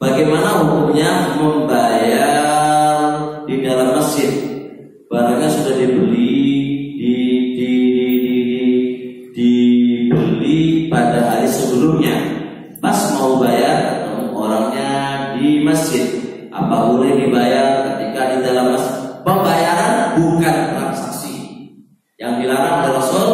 Bagaimana hukumnya membayar di dalam masjid? Barangnya sudah dibeli, dibeli pada hari sebelumnya. Pas mau bayar ketemu orangnya di masjid. Apa boleh dibayar ketika di dalam masjid? Pembayaran bukan transaksi. Yang dilarang oleh Rasul